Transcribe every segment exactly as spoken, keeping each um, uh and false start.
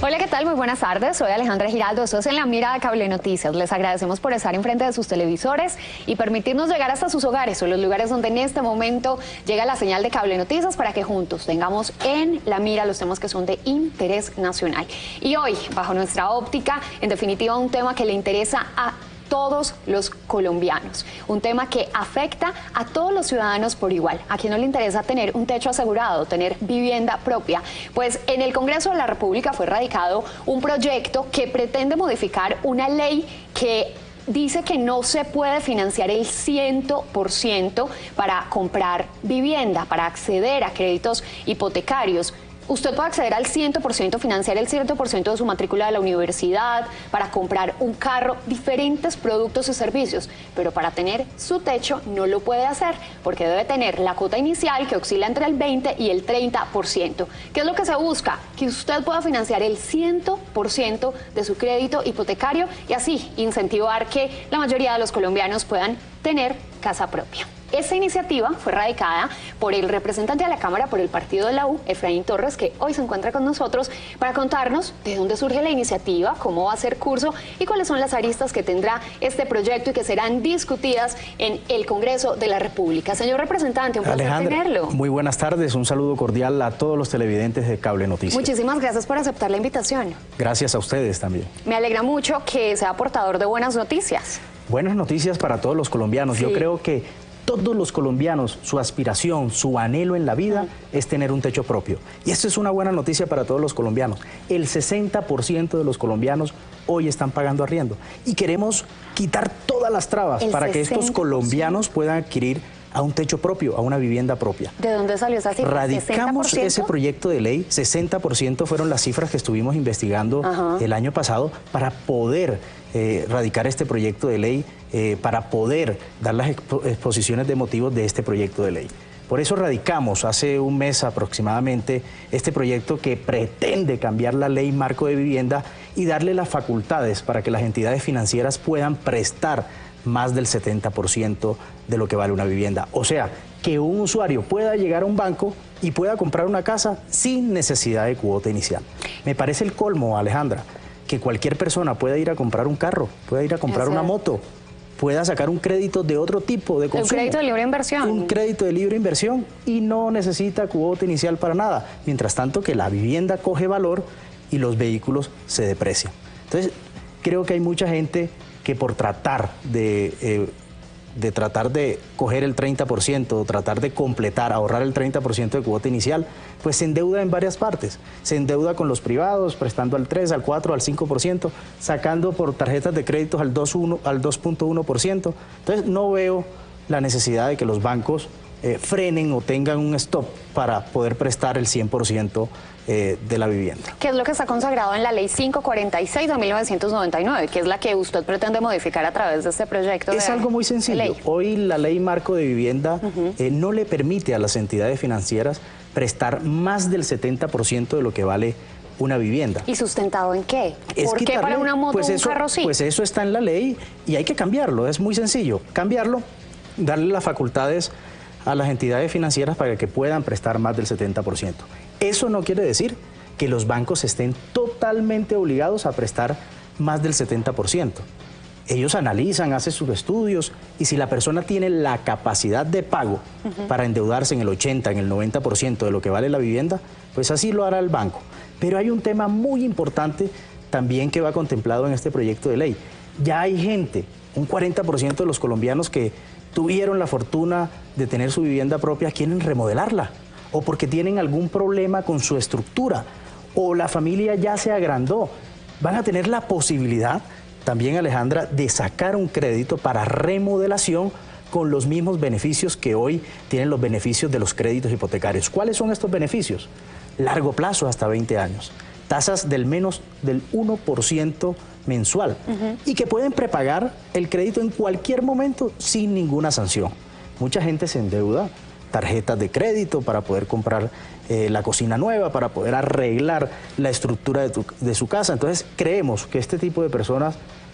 Hola, ¿qué tal? Muy buenas tardes. Soy Alejandra Giraldo. Esto es En la Mira de Cable Noticias. Les agradecemos por estar enfrente de sus televisores y permitirnos llegar hasta sus hogares o los lugares donde en este momento llega la señal de Cable Noticias para que juntos tengamos en la mira los temas que son de interés nacional. Y hoy, bajo nuestra óptica, en definitiva, un tema que le interesa a todos los colombianos, un tema que afecta a todos los ciudadanos por igual. ¿A quién no le interesa tener un techo asegurado, tener vivienda propia? Pues en el Congreso de la República fue radicado un proyecto que pretende modificar una ley que dice que no se puede financiar el cien por ciento para comprar vivienda, para acceder a créditos hipotecarios. Usted puede acceder al cien por ciento, financiar el cien por ciento de su matrícula de la universidad, para comprar un carro, diferentes productos y servicios, pero para tener su techo no lo puede hacer porque debe tener la cuota inicial que oscila entre el veinte y el treinta por ciento. ¿Qué es lo que se busca? Que usted pueda financiar el cien por ciento de su crédito hipotecario y así incentivar que la mayoría de los colombianos puedan tener casa propia. Esta iniciativa fue radicada por el representante de la Cámara por el partido de la U, Efraín Torres, que hoy se encuentra con nosotros para contarnos de dónde surge la iniciativa, cómo va a ser curso y cuáles son las aristas que tendrá este proyecto y que serán discutidas en el Congreso de la República. Señor representante, un placer Alejandra, tenerlo. Muy buenas tardes, un saludo cordial a todos los televidentes de Cable Noticias. Muchísimas gracias por aceptar la invitación. Gracias a ustedes también. Me alegra mucho que sea portador de buenas noticias. Buenas noticias para todos los colombianos. Sí. Yo creo que todos los colombianos, su aspiración, su anhelo en la vida es tener un techo propio. Y esto es una buena noticia para todos los colombianos. El sesenta por ciento de los colombianos hoy están pagando arriendo. Y queremos quitar todas las trabas El para que estos sesenta por ciento. colombianos puedan adquirir a un techo propio, a una vivienda propia. ¿De dónde salió esa cifra? Radicamos ¿sesenta por ciento? ese proyecto de ley, sesenta por ciento fueron las cifras que estuvimos investigando Ajá. el año pasado para poder eh, radicar este proyecto de ley, eh, para poder dar las expo exposiciones de motivos de este proyecto de ley. Por eso radicamos hace un mes aproximadamente este proyecto que pretende cambiar la ley marco de vivienda y darle las facultades para que las entidades financieras puedan prestar más del setenta por ciento de lo que vale una vivienda. O sea, que un usuario pueda llegar a un banco y pueda comprar una casa sin necesidad de cuota inicial. Me parece el colmo, Alejandra, que cualquier persona pueda ir a comprar un carro, pueda ir a comprar Eso una es. moto, pueda sacar un crédito de otro tipo de consumo. Un crédito de libre inversión. Un crédito de libre inversión y no necesita cuota inicial para nada. Mientras tanto que la vivienda coge valor y los vehículos se deprecian. Entonces, creo que hay mucha gente que por tratar de, eh, de tratar de coger el treinta por ciento o tratar de completar, ahorrar el treinta por ciento de cuota inicial, pues se endeuda en varias partes. Se endeuda con los privados, prestando al tres, al cuatro, al cinco por ciento, sacando por tarjetas de créditos al dos punto uno por ciento. Entonces no veo la necesidad de que los bancos eh, frenen o tengan un stop para poder prestar el cien por ciento eh, de la vivienda. ¿Qué es lo que está consagrado en la ley quinientos cuarenta y seis de mil novecientos noventa y nueve, que es la que usted pretende modificar a través de este proyecto? Es de, algo muy sencillo. ley. Hoy la ley marco de vivienda Uh-huh. eh, no le permite a las entidades financieras prestar más del setenta por ciento de lo que vale una vivienda. ¿Y sustentado en qué? Es ¿Por qué quitarle- para una moto pues o un eso, carro sí? Pues eso está en la ley y hay que cambiarlo, es muy sencillo. Cambiarlo, darle las facultades a las entidades financieras para que puedan prestar más del setenta por ciento. Eso no quiere decir que los bancos estén totalmente obligados a prestar más del setenta por ciento. Ellos analizan, hacen sus estudios y si la persona tiene la capacidad de pago uh-huh. para endeudarse en el ochenta, en el noventa por ciento de lo que vale la vivienda, pues así lo hará el banco. Pero hay un tema muy importante también que va contemplado en este proyecto de ley. Ya hay gente, un cuarenta por ciento de los colombianos que tuvieron la fortuna de tener su vivienda propia, quieren remodelarla o porque tienen algún problema con su estructura o la familia ya se agrandó. Van a tener la posibilidad también, Alejandra, de sacar un crédito para remodelación con los mismos beneficios que hoy tienen los beneficios de los créditos hipotecarios. ¿Cuáles son estos beneficios? Largo plazo, hasta veinte años. Tasas del menos del uno por ciento mensual uh-huh. y que pueden prepagar el crédito en cualquier momento sin ninguna sanción. Mucha gente se endeuda, tarjetas de crédito para poder comprar eh, la cocina nueva, para poder arreglar la estructura de, tu, de su casa. Entonces creemos que este tipo de personas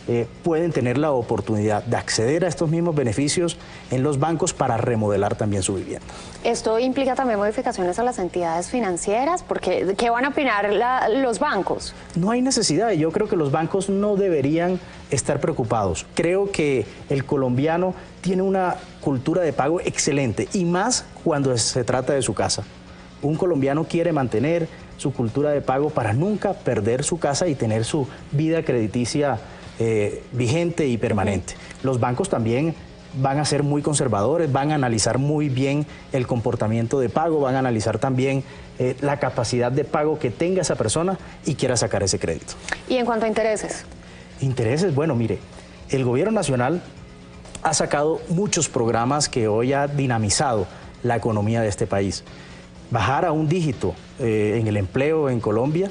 eh, pueden tener la oportunidad de acceder a estos mismos beneficios en los bancos para remodelar también su vivienda. ¿Esto implica también modificaciones a las entidades financieras? Porque, ¿qué van a opinar la, los bancos? No hay necesidad, y yo creo que los bancos no deberían estar preocupados. Creo que el colombiano tiene una cultura de pago excelente, y más cuando se trata de su casa. Un colombiano quiere mantener su cultura de pago para nunca perder su casa y tener su vida crediticia eh, vigente y permanente. Los bancos también van a ser muy conservadores, van a analizar muy bien el comportamiento de pago, van a analizar también eh, la capacidad de pago que tenga esa persona y quiera sacar ese crédito. ¿Y en cuanto a intereses? Intereses, bueno, mire, el gobierno nacional ha sacado muchos programas que hoy ha dinamizado la economía de este país. Bajar a un dígito eh, en el empleo en Colombia,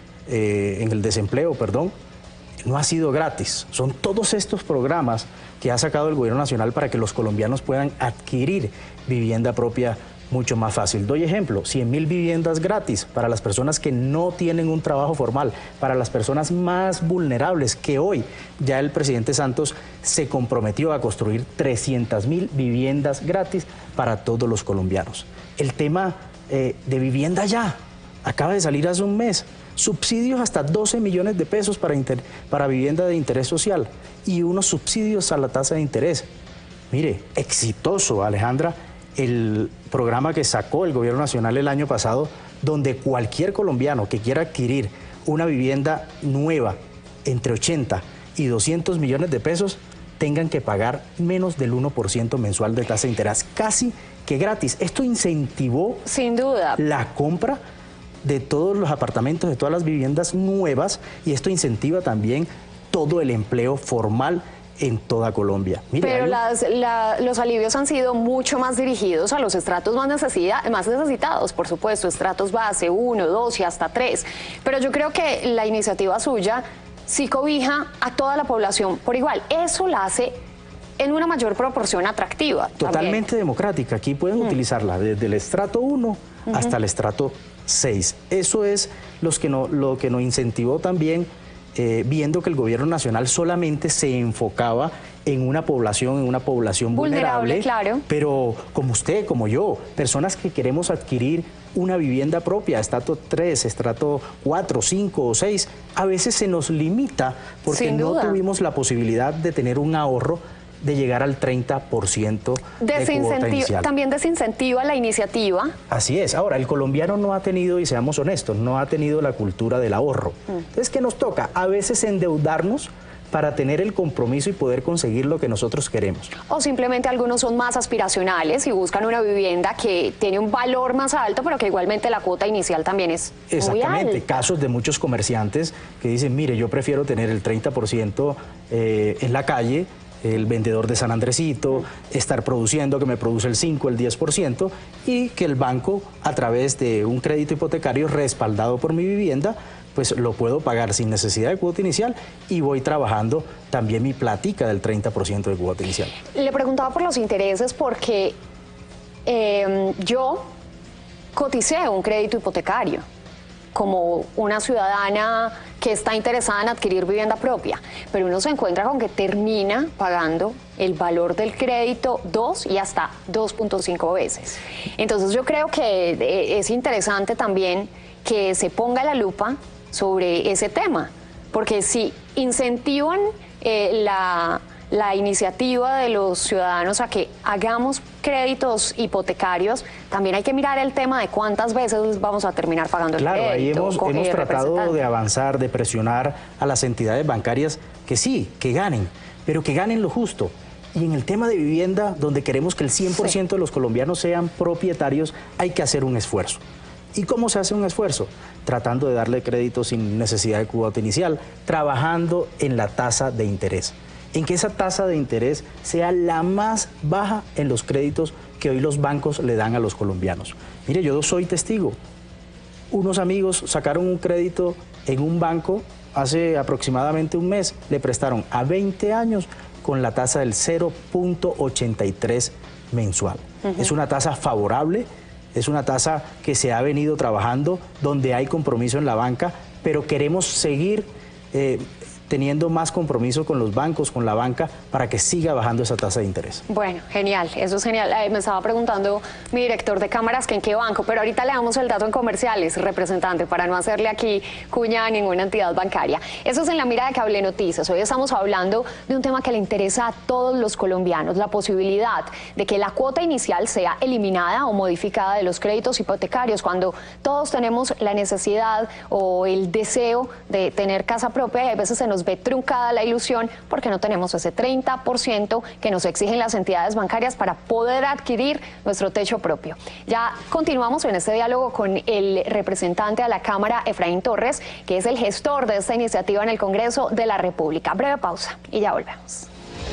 eh, en el desempleo, perdón, no ha sido gratis. Son todos estos programas que ha sacado el gobierno nacional para que los colombianos puedan adquirir vivienda propia mucho más fácil. Doy ejemplo, cien mil viviendas gratis para las personas que no tienen un trabajo formal, para las personas más vulnerables, que hoy ya el presidente Santos se comprometió a construir trescientas mil viviendas gratis para todos los colombianos. El tema eh, de vivienda ya acaba de salir hace un mes. Subsidios hasta doce millones de pesos para, inter, para vivienda de interés social y unos subsidios a la tasa de interés. Mire, exitoso, Alejandra, el programa que sacó el gobierno nacional el año pasado, donde cualquier colombiano que quiera adquirir una vivienda nueva entre ochenta y doscientos millones de pesos tengan que pagar menos del uno por ciento mensual de tasa de interés, casi que gratis. Esto incentivó sin duda la compra de todos los apartamentos, de todas las viviendas nuevas, y esto incentiva también todo el empleo formal en toda Colombia. Mire, Pero hay... las, la, los alivios han sido mucho más dirigidos a los estratos más, necesidad, más necesitados, por supuesto, estratos base, uno, dos y hasta tres. Pero yo creo que la iniciativa suya sí cobija a toda la población por igual. Eso la hace en una mayor proporción atractiva. Totalmente también. democrática. Aquí pueden mm. utilizarla desde el estrato uno uh-huh. hasta el estrato seis. Eso es los que no, lo que nos incentivó también, eh, viendo que el gobierno nacional solamente se enfocaba en una población, en una población vulnerable, vulnerable claro. Pero como usted, como yo, personas que queremos adquirir una vivienda propia, estrato tres, estrato cuatro, cinco o seis, a veces se nos limita porque Sin no duda. tuvimos la posibilidad de tener un ahorro de llegar al treinta por ciento de cuota inicial. También desincentiva la iniciativa. Así es. Ahora, el colombiano no ha tenido, y seamos honestos, no ha tenido la cultura del ahorro. Mm. Entonces, ¿qué nos toca? A veces endeudarnos para tener el compromiso y poder conseguir lo que nosotros queremos. O simplemente algunos son más aspiracionales y buscan una vivienda que tiene un valor más alto, pero que igualmente la cuota inicial también es muy alta. Exactamente. Casos de muchos comerciantes que dicen, mire, yo prefiero tener el treinta por ciento eh, en la calle, el vendedor de San Andresito, mm. estar produciendo, que me produce el cinco, el diez por ciento, y que el banco, a través de un crédito hipotecario respaldado por mi vivienda, pues lo puedo pagar sin necesidad de cuota inicial y voy trabajando también mi plática del treinta por ciento de cuota inicial. Le preguntaba por los intereses porque eh, yo coticé un crédito hipotecario como una ciudadana que está interesada en adquirir vivienda propia, pero uno se encuentra con que termina pagando el valor del crédito dos y hasta dos punto cinco veces. Entonces yo creo que es interesante también que se ponga la lupa sobre ese tema, porque si incentivan eh, la, la iniciativa de los ciudadanos a que hagamos créditos hipotecarios, también hay que mirar el tema de cuántas veces vamos a terminar pagando el claro, crédito. Claro, ahí hemos, hemos tratado de avanzar, de presionar a las entidades bancarias que sí, que ganen, pero que ganen lo justo. Y en el tema de vivienda, donde queremos que el cien por ciento sí. de los colombianos sean propietarios, hay que hacer un esfuerzo. ¿Y cómo se hace un esfuerzo? Tratando de darle crédito sin necesidad de cuota inicial, trabajando en la tasa de interés, en que esa tasa de interés sea la más baja en los créditos que hoy los bancos le dan a los colombianos. Mire, yo soy testigo. Unos amigos sacaron un crédito en un banco hace aproximadamente un mes, le prestaron a veinte años con la tasa del cero punto ochenta y tres mensual. Uh-huh. Es una tasa favorable. Es una tasa que se ha venido trabajando, donde hay compromiso en la banca, pero queremos seguir eh, teniendo más compromiso con los bancos, con la banca, para que siga bajando esa tasa de interés. Bueno, genial, eso es genial. Eh, me estaba preguntando mi director de cámaras que en qué banco, pero ahorita le damos el dato en comerciales, representante, para no hacerle aquí cuña a ninguna entidad bancaria. Eso es En la Mira de Cable Noticias. Hoy estamos hablando de un tema que le interesa a todos los colombianos, la posibilidad de que la cuota inicial sea eliminada o modificada de los créditos hipotecarios, cuando todos tenemos la necesidad o el deseo de tener casa propia y a veces se nos ve truncada la ilusión porque no tenemos ese treinta por ciento que nos exigen las entidades bancarias para poder adquirir nuestro techo propio. Ya continuamos en este diálogo con el representante a la Cámara, Efraín Torres, que es el gestor de esta iniciativa en el Congreso de la República. Breve pausa y ya volvemos.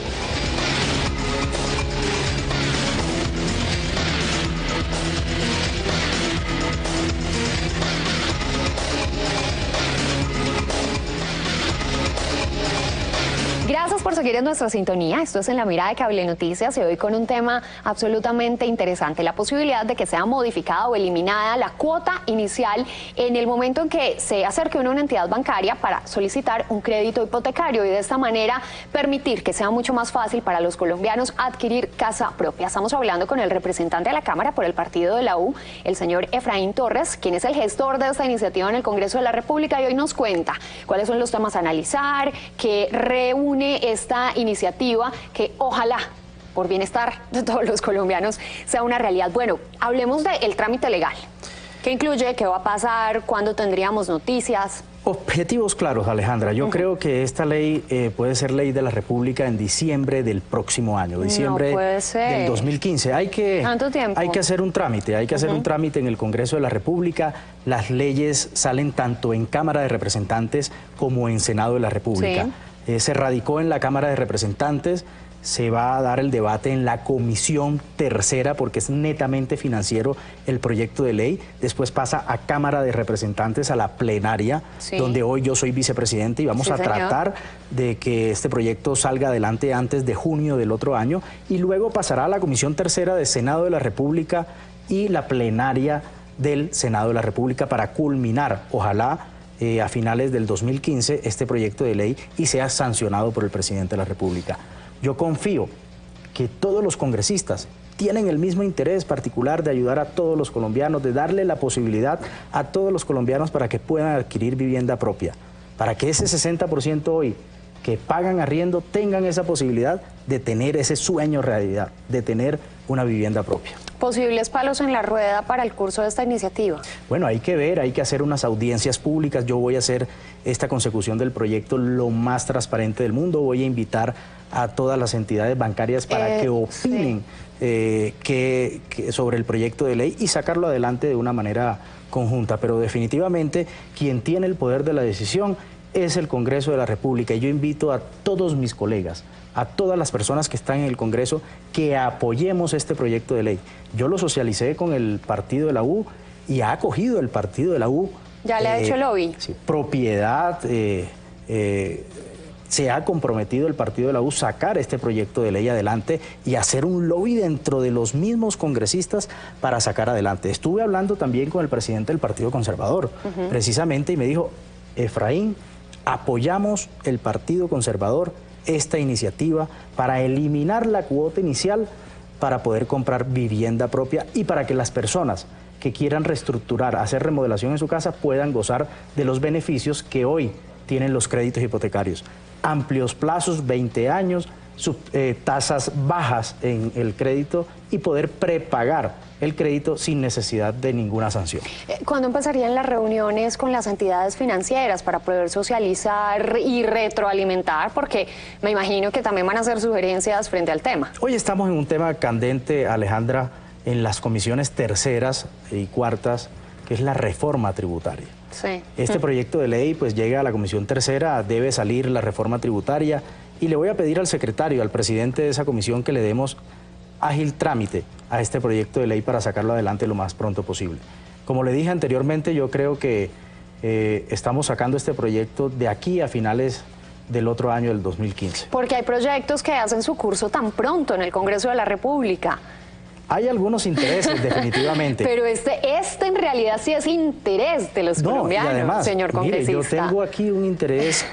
Gracias por seguir en nuestra sintonía. Esto es En la Mira de Cable Noticias y hoy con un tema absolutamente interesante, la posibilidad de que sea modificada o eliminada la cuota inicial en el momento en que se acerque uno a una entidad bancaria para solicitar un crédito hipotecario y de esta manera permitir que sea mucho más fácil para los colombianos adquirir casa propia. Estamos hablando con el representante de la Cámara por el partido de la U, el señor Efraín Torres, quien es el gestor de esta iniciativa en el Congreso de la República y hoy nos cuenta cuáles son los temas a analizar, que reúne esta iniciativa que ojalá por bienestar de todos los colombianos sea una realidad. Bueno, hablemos del trámite legal. ¿Qué incluye? ¿Qué va a pasar? ¿Cuándo tendríamos noticias? Objetivos claros, Alejandra. Yo uh-huh. creo que esta ley eh, puede ser ley de la República en diciembre del próximo año, diciembre no puede ser. del dos mil quince. Hay que, ¿Tanto tiempo? Hay que hacer un trámite, hay que hacer uh-huh. un trámite en el Congreso de la República. Las leyes salen tanto en Cámara de Representantes como en Senado de la República. Sí. Eh, se radicó en la Cámara de Representantes, se va a dar el debate en la Comisión Tercera porque es netamente financiero el proyecto de ley, después pasa a Cámara de Representantes, a la plenaria, sí. donde hoy yo soy vicepresidente y vamos sí, a señor. tratar de que este proyecto salga adelante antes de junio del otro año y luego pasará a la Comisión Tercera del Senado de la República y la plenaria del Senado de la República para culminar, ojalá, Eh, a finales del dos mil quince este proyecto de ley y sea sancionado por el presidente de la República. Yo confío que todos los congresistas tienen el mismo interés particular de ayudar a todos los colombianos, de darle la posibilidad a todos los colombianos para que puedan adquirir vivienda propia, para que ese sesenta por ciento hoy que pagan arriendo tengan esa posibilidad de tener ese sueño realidad, de tener una vivienda propia. ¿Posibles palos en la rueda para el curso de esta iniciativa? Bueno, hay que ver, hay que hacer unas audiencias públicas. Yo voy a hacer esta consecución del proyecto lo más transparente del mundo. Voy a invitar a todas las entidades bancarias para eh, que opinen sí. eh, que, que sobre el proyecto de ley y sacarlo adelante de una manera conjunta. Pero definitivamente quien tiene el poder de la decisión es el Congreso de la República y yo invito a todos mis colegas, a todas las personas que están en el Congreso, que apoyemos este proyecto de ley. Yo lo socialicé con el partido de la U y ha acogido el partido de la U. ¿Ya le eh, ha hecho lobby? Sí, propiedad, eh, eh, se ha comprometido el partido de la U sacar este proyecto de ley adelante y hacer un lobby dentro de los mismos congresistas para sacar adelante. Estuve hablando también con el presidente del Partido Conservador, uh-huh. precisamente, y me dijo, Efraín, apoyamos el Partido Conservador esta iniciativa para eliminar la cuota inicial para poder comprar vivienda propia y para que las personas que quieran reestructurar, hacer remodelación en su casa puedan gozar de los beneficios que hoy tienen los créditos hipotecarios. Amplios plazos, veinte años, sub, eh, tasas bajas en el crédito y poder prepagar el crédito sin necesidad de ninguna sanción. ¿Cuándo empezarían las reuniones con las entidades financieras para poder socializar y retroalimentar? Porque me imagino que también van a hacer sugerencias frente al tema. Hoy estamos en un tema candente, Alejandra, en las comisiones terceras y cuartas, que es la reforma tributaria. Sí. Este mm. proyecto de ley pues llega a la comisión tercera, debe salir la reforma tributaria y le voy a pedir al secretario, al presidente de esa comisión, que le demos ágil trámite a este proyecto de ley para sacarlo adelante lo más pronto posible. Como le dije anteriormente, yo creo que eh, estamos sacando este proyecto de aquí a finales del otro año, del dos mil quince. Porque hay proyectos que hacen su curso tan pronto en el Congreso de la República. Hay algunos intereses, definitivamente. Pero este, este en realidad sí es interés de los no, colombianos, y además, señor congresista. Mire, yo tengo aquí un interés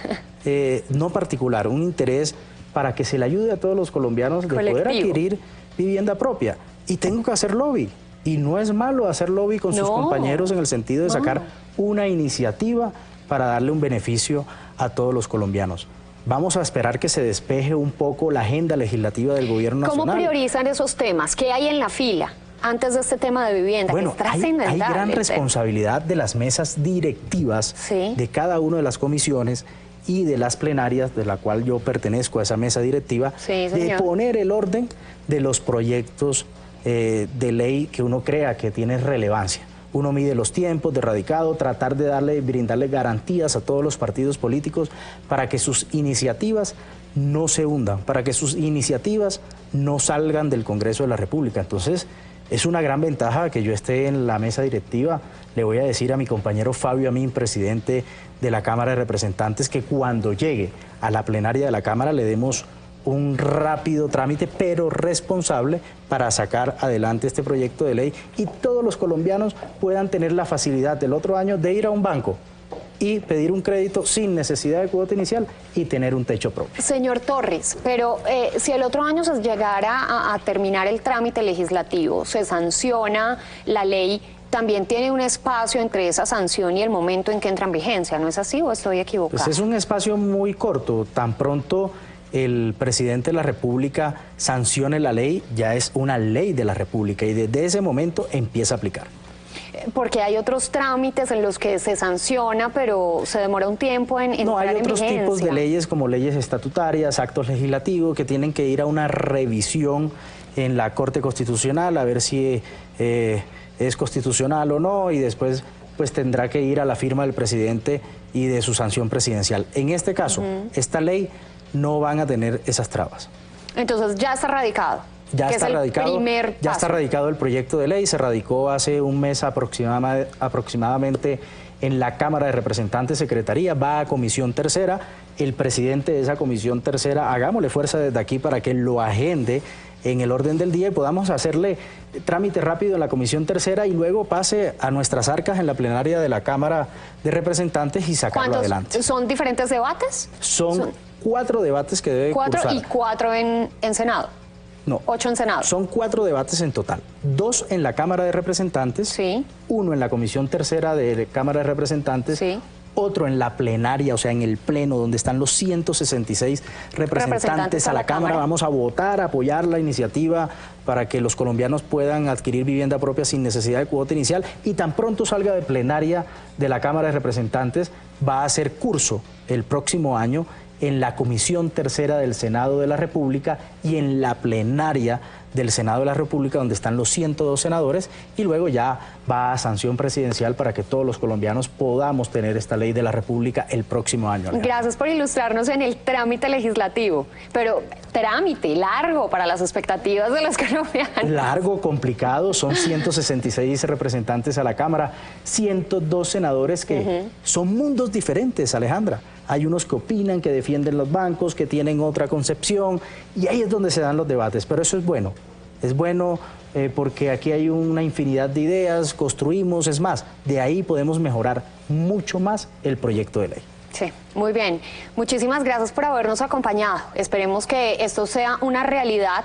eh, no particular, un interés para que se le ayude a todos los colombianos de Colectivo. poder adquirir vivienda propia. Y tengo que hacer lobby. Y no es malo hacer lobby con no. sus compañeros en el sentido de sacar no. una iniciativa para darle un beneficio a todos los colombianos. Vamos a esperar que se despeje un poco la agenda legislativa del gobierno nacional. ¿Cómo priorizan esos temas? ¿Qué hay en la fila antes de este tema de vivienda? Bueno, que es hay, hay gran responsabilidad tema. de las mesas directivas sí. de cada una de las comisiones y de las plenarias, de la cual yo pertenezco a esa mesa directiva, sí, de poner el orden de los proyectos eh, de ley que uno crea que tiene relevancia. Uno mide los tiempos de radicado, tratar de darle, brindarle garantías a todos los partidos políticos para que sus iniciativas no se hundan, para que sus iniciativas no salgan del Congreso de la República. Entonces, es una gran ventaja que yo esté en la mesa directiva. Le voy a decir a mi compañero Fabio Amin, presidente de la Cámara de Representantes, que cuando llegue a la plenaria de la Cámara le demos un rápido trámite, pero responsable, para sacar adelante este proyecto de ley y todos los colombianos puedan tener la facilidad del otro año de ir a un banco y pedir un crédito sin necesidad de cuota inicial y tener un techo propio. Señor Torres, pero eh, si el otro año se llegara a, a terminar el trámite legislativo, se sanciona la ley, también tiene un espacio entre esa sanción y el momento en que entra en vigencia, ¿no es así o estoy equivocado? Pues es un espacio muy corto, tan pronto el presidente de la República sancione la ley, ya es una ley de la República y desde ese momento empieza a aplicar. Porque hay otros trámites en los que se sanciona, pero se demora un tiempo en entrar en vigencia. No, hay otros tipos de leyes como leyes estatutarias, actos legislativos que tienen que ir a una revisión en la Corte Constitucional a ver si eh, es constitucional o no y después pues tendrá que ir a la firma del presidente y de su sanción presidencial. En este caso, uh-huh. esta ley no van a tener esas trabas. Entonces ya está radicado. Ya está es el radicado, primer ya paso. está radicado el proyecto de ley, se radicó hace un mes aproximada, aproximadamente en la Cámara de Representantes, Secretaría, va a Comisión Tercera, el presidente de esa Comisión Tercera, hagámosle fuerza desde aquí para que lo agende en el orden del día y podamos hacerle trámite rápido en la Comisión Tercera y luego pase a nuestras arcas en la plenaria de la Cámara de Representantes y sacarlo adelante. ¿Son diferentes debates? Son, Son cuatro debates que debe cuatro cursar. Y cuatro en, en Senado. No. Ocho en Senado. Son cuatro debates en total. Dos en la Cámara de Representantes, sí. uno en la Comisión Tercera de Cámara de Representantes, sí. otro en la plenaria, o sea, en el pleno, donde están los ciento sesenta y seis representantes, representantes a la, a la Cámara. Cámara. Vamos a votar, a apoyar la iniciativa para que los colombianos puedan adquirir vivienda propia sin necesidad de cuota inicial y tan pronto salga de plenaria de la Cámara de Representantes, va a hacer curso el próximo año en la Comisión Tercera del Senado de la República y en la plenaria del Senado de la República, donde están los ciento dos senadores, y luego ya va a sanción presidencial para que todos los colombianos podamos tener esta ley de la República el próximo año. Alejandra. Gracias por ilustrarnos en el trámite legislativo, pero trámite largo para las expectativas de los colombianos. Largo, complicado, son ciento sesenta y seis representantes a la Cámara, ciento dos senadores que uh-huh. son mundos diferentes, Alejandra. Hay unos que opinan, que defienden los bancos, que tienen otra concepción, y ahí es donde se dan los debates, pero eso es bueno. Es bueno eh, porque aquí hay una infinidad de ideas, construimos, es más, de ahí podemos mejorar mucho más el proyecto de ley. Sí, muy bien. Muchísimas gracias por habernos acompañado. Esperemos que esto sea una realidad,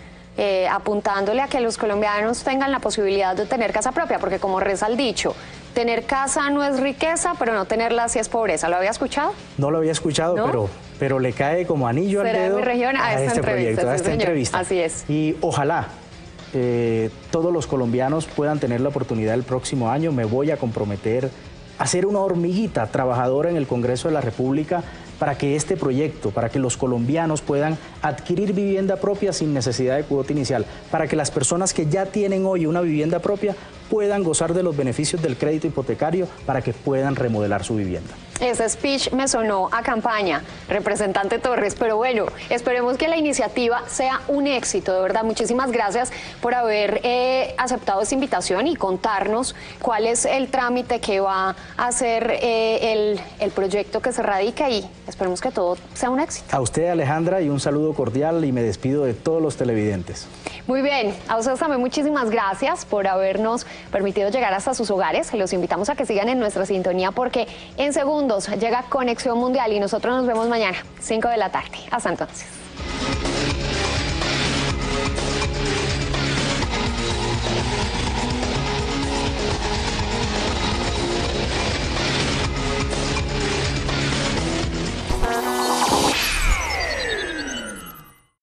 eh, apuntándole a que los colombianos tengan la posibilidad de tener casa propia, porque como reza el dicho, tener casa no es riqueza, pero no tenerla sí es pobreza. ¿Lo había escuchado? No lo había escuchado, ¿no? pero, pero le cae como anillo al dedo de mi región a, a esta este entrevista, proyecto, a sí, esta señor. entrevista. Así es. Y ojalá eh, todos los colombianos puedan tener la oportunidad el próximo año. Me voy a comprometer a ser una hormiguita trabajadora en el Congreso de la República para que este proyecto, para que los colombianos puedan adquirir vivienda propia sin necesidad de cuota inicial, para que las personas que ya tienen hoy una vivienda propia puedan gozar de los beneficios del crédito hipotecario para que puedan remodelar su vivienda. Ese speech me sonó a campaña, representante Torres, pero bueno, esperemos que la iniciativa sea un éxito, de verdad. Muchísimas gracias por haber eh, aceptado esta invitación y contarnos cuál es el trámite que va a hacer eh, el, el proyecto que se radica y esperemos que todo sea un éxito. A usted, Alejandra, y un saludo cordial y me despido de todos los televidentes. Muy bien, a ustedes también muchísimas gracias por habernos permitido llegar hasta sus hogares. Los invitamos a que sigan en nuestra sintonía porque en segundos segundos llega Conexión Mundial y nosotros nos vemos mañana, cinco de la tarde. Hasta entonces.